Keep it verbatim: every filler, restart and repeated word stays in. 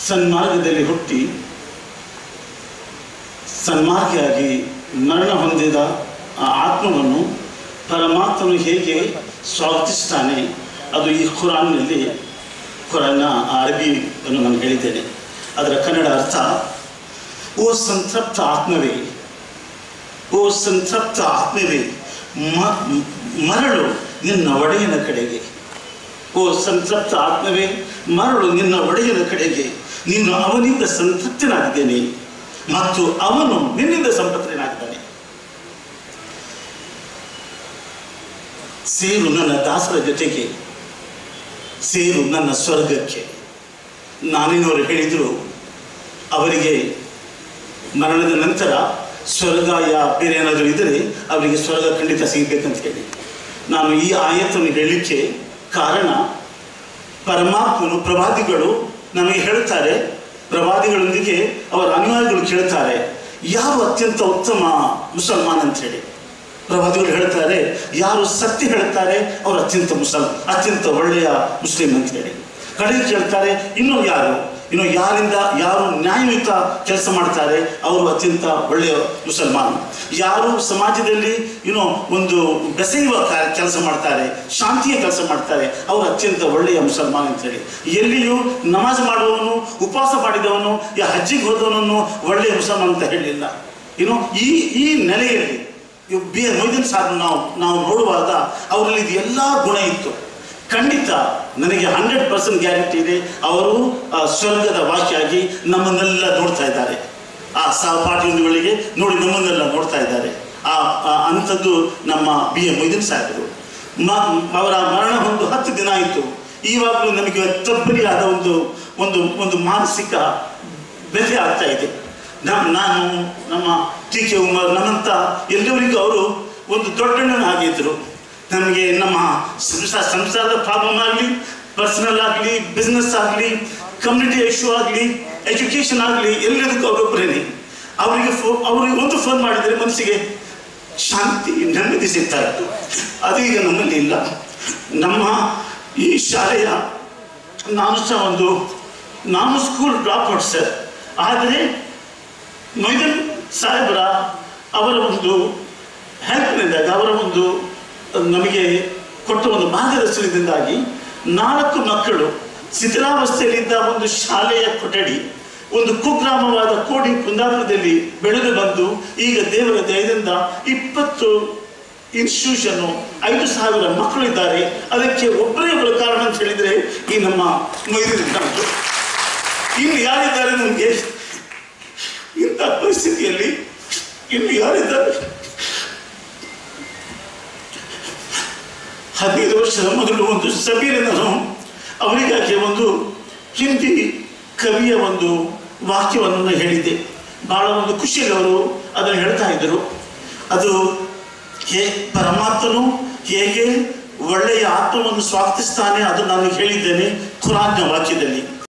ಸನ್ಮಾರ್ಗದಲ್ಲಿ ಹುಟ್ಟಿ ಸನ್ಮಾರ್ಗಿಯಾಗಿ ಮರಣ ಹೊಂದಿದ ಆ ಆತ್ಮವನ್ನು ಪರಮಾತ್ಮನು ಹೇಗೆ ಸ್ವಾಗತಿಸ್ತಾನೆ ಅದು ಈ ಖುರಾನ್ನಲ್ಲಿ ಖುರಾನ್ನ ಅರಬಿಯನ್ನು ನಾನು ಹೇಳಿದ್ದೇನೆ. ಅದರ ಕನ್ನಡ ಅರ್ಥ, ಓ ಸಂತೃಪ್ತ ಆತ್ಮವೇ, ಓ ಸಂತೃಪ್ತ ಆತ್ಮವೇ ಮರಳು ನಿನ್ನ ಒಡೆಯನ ಕಡೆಗೆ. ಓ ಸಂತೃಪ್ತ ಆತ್ಮವೇ ಮರಳು ನಿನ್ನ ಒಡೆಯನ ಕಡೆಗೆ. ನೀನು ಅವನಿಂದ ಸಂತೃಪ್ತನಾಗಿದ್ದೇನೆ ಮತ್ತು ಅವನು ನಿನ್ನಿಂದ ಸಂತೃಪ್ತನಾಗಿದ್ದಾನೆ. ಸೇರು ನನ್ನ ದಾಸರ ಜೊತೆಗೆ, ಸೇರು ನನ್ನ ಸ್ವರ್ಗಕ್ಕೆ. ನಾನೇನವರು ಹೇಳಿದರು ಅವರಿಗೆ ಮರಣದ ನಂತರ ಸ್ವರ್ಗ ಯಾ ಬೇರೆ ಏನಾದರೂ ಇದ್ದರೆ ಅವರಿಗೆ ಸ್ವರ್ಗ ಖಂಡಿತ ಸಿಗಬೇಕಂತ ಹೇಳಿ ನಾನು ಈ ಆಯತನ್ನು ಹೇಳಲಿಕ್ಕೆ ಕಾರಣ, ಪರಮಾತ್ಮನು ಪ್ರವಾದಿಗಳು ನಮಗೆ ಹೇಳ್ತಾರೆ, ಪ್ರವಾದಿಗಳೊಂದಿಗೆ ಅವರ ಅನುಯಾಯಿಗಳು ಕೇಳ್ತಾರೆ ಯಾರು ಅತ್ಯಂತ ಉತ್ತಮ ಮುಸಲ್ಮಾನ್ ಅಂತ ಹೇಳಿ. ಪ್ರವಾದಿಗಳು ಹೇಳ್ತಾರೆ ಯಾರು ಸತ್ಯ ಹೇಳ್ತಾರೆ ಅವರು ಅತ್ಯಂತ ಮುಸಲ್ ಅತ್ಯಂತ ಒಳ್ಳೆಯ ಮುಸ್ಲಿಂ ಅಂತ ಹೇಳಿ. ಕಡೆಗೆ ಕೇಳ್ತಾರೆ ಇನ್ನು ಯಾರು ಇನ್ನು ಯಾರಿಂದ ಯಾರು ನ್ಯಾಯಯುತ ಕೆಲಸ ಮಾಡ್ತಾರೆ ಅವರು ಅತ್ಯಂತ ಒಳ್ಳೆಯ ಮುಸಲ್ಮಾನ್. ಯಾರು ಸಮಾಜದಲ್ಲಿ ಏನೋ ಒಂದು ಬೆಸೆಯುವ ಕೆಲಸ ಮಾಡ್ತಾರೆ, ಶಾಂತಿಯ ಕೆಲಸ ಮಾಡ್ತಾರೆ, ಅವರು ಅತ್ಯಂತ ಒಳ್ಳೆಯ ಮುಸಲ್ಮಾನ್ ಅಂತೇಳಿ. ಎಲ್ಲಿಯೂ ನಮಾಜ್ ಮಾಡುವವನು, ಉಪವಾಸ ಮಾಡಿದವನು, ಯಾ ಹಜ್ಜಿಗೆ ಹೋದವನನ್ನು ಒಳ್ಳೆಯ ಮುಸಲ್ಮಾನ್ ಅಂತ ಹೇಳಲಿಲ್ಲ. ಏನು ಈ ಈ ನೆಲೆಯಲ್ಲಿ ಬಿ ಎ ಮೊಯ್ದೀನ್ ಸಾರ್ ನಾವು ನಾವು ನೋಡುವಾಗ ಅವರಲ್ಲಿ ಇದು ಎಲ್ಲ ಗುಣ ಇತ್ತು. ಖಂಡಿತ ನನಗೆ ಹಂಡ್ರೆಡ್ ಪರ್ಸೆಂಟ್ ಗ್ಯಾರಂಟಿ ಇದೆ, ಅವರು ಸ್ವರ್ಗದ ವಾಸಿಯಾಗಿ ನಮ್ಮನ್ನೆಲ್ಲ ನೋಡ್ತಾ ಇದ್ದಾರೆ. ಆ ಸಹಪಾಠಿಗಳಿಗೆ ನೋಡಿ ನಮ್ಮನ್ನೆಲ್ಲ ನೋಡ್ತಾ ಇದ್ದಾರೆ. ಆ ಅಂಥದ್ದು ನಮ್ಮ ಬಿ ಎ ಮೊಯ್ದೀನ್ ಸಾಹೇಬರು. ಮ ಅವರ ಮರಣ ಒಂದು ಹತ್ತು ದಿನ ಆಯಿತು. ಈವಾಗಲೂ ನಮಗೆ ತಬ್ಬಲಿಯಾದ ಒಂದು ಒಂದು ಒಂದು ಮಾನಸಿಕ ಬೆಲೆ ಆಗ್ತಾ ಇದೆ. ನಮ್ಮ ನಾನು ನಮ್ಮ ಟಿ ಕೆ ಉಮರ್ ನಮ್ಮಂಥ ಎಲ್ಲರಿಗೂ ಅವರು ಒಂದು ದೊಡ್ಡಣ್ಣನ ಆಗಿದ್ದರು. ನಮಗೆ ನಮ್ಮ ಸಂಸಾರ ಸಂಸಾರದ ಪ್ರಾಬ್ಲಮ್ ಆಗಲಿ, ಪರ್ಸನಲ್ ಆಗಲಿ, ಬಿಸ್ನೆಸ್ ಆಗಲಿ, ಕಮ್ಯುನಿಟಿ ಇಶ್ಯೂ ಆಗಲಿ, ಎಜುಕೇಷನ್ ಆಗಲಿ, ಎಲ್ಲದಕ್ಕೂ ಅವರೊಬ್ಬರೇನೆ. ಅವರಿಗೆ ಫೋ ಅವರಿಗೆ ಒಂದು ಫೋನ್ ಮಾಡಿದರೆ ಮನಸ್ಸಿಗೆ ಶಾಂತಿ, ನೆಮ್ಮದಿ ಸಿಗ್ತಾ ಇತ್ತು. ಅದೀಗ ನಮ್ಮಲ್ಲಿ ಇಲ್ಲ. ನಮ್ಮ ಈ ಶಾಲೆಯ ನಾನು ಸಹ ಒಂದು ನಾನು ಸ್ಕೂಲ್ ಡ್ರಾಪ್ ಔಟ್ ಸರ್. ಆದರೆ ಮೊಯ್ದೀನ್ ಸಾಹೇಬರ ಅವರ ಒಂದು ಹೆಲ್ಪ್ನಿಂದಾಗಿ, ಅವರ ಒಂದು ನಮಗೆ ಕೊಟ್ಟ ಒಂದು ಮಾರ್ಗದರ್ಶನದಿಂದಾಗಿ ನಾಲ್ಕು ಮಕ್ಕಳು ಶಿಥಿಲಾವಸ್ಥೆಯಲ್ಲಿದ್ದ ಒಂದು ಶಾಲೆಯ ಕೊಠಡಿ ಒಂದು ಕುಗ್ರಾಮವಾದ ಕೋಡಿ ಕುಂದಾಪುರದಲ್ಲಿ ಬೆಳೆದು ಬಂದು ಈಗ ದೇವರ ದಯದಿಂದ ಇಪ್ಪತ್ತು ಇನ್ಸ್ಟಿಟ್ಯೂಷನ್ನು ಐದು ಸಾವಿರ ಮಕ್ಕಳಿದ್ದಾರೆ. ಅದಕ್ಕೆ ಒಬ್ಬರೇ ಒಬ್ಬರ ಕಾರಣ ಅಂತ ಹೇಳಿದರೆ ಈ ನಮ್ಮ ಮೊಯ್ದೀನ್ ಕಾಣುತ್ತೆ. ಇನ್ನು ಯಾರಿದ್ದಾರೆ ನಮಗೆ ಇಂಥ ಪರಿಸ್ಥಿತಿಯಲ್ಲಿ? ಇನ್ನು ಯಾರಿದ್ದಾರೆ? ಹದಿನೈದು ವರ್ಷದ ಮೊದಲು ಒಂದು ಸಭೆಯಲ್ಲಿ ನಾನು ಅವರಿಗಾಗಿ ಒಂದು ಹಿಂದಿ ಕವಿಯ ಒಂದು ವಾಕ್ಯವನ್ನು ಹೇಳಿದ್ದೆ. ಭಾಳ ಒಂದು ಖುಷಿಯಲ್ಲಿ ಅವರು ಅದನ್ನು ಹೇಳ್ತಾ ಇದ್ದರು. ಅದು ಹೇ ಪರಮಾತ್ಮನು ಹೇಗೆ ಒಳ್ಳೆಯ ಆತ್ಮವನ್ನು ಸ್ವಾಗತಿಸ್ತಾನೆ ಅದು ನಾನು ಹೇಳಿದ್ದೇನೆ ಖುರಾನ್ನ ವಾಕ್ಯದಲ್ಲಿ.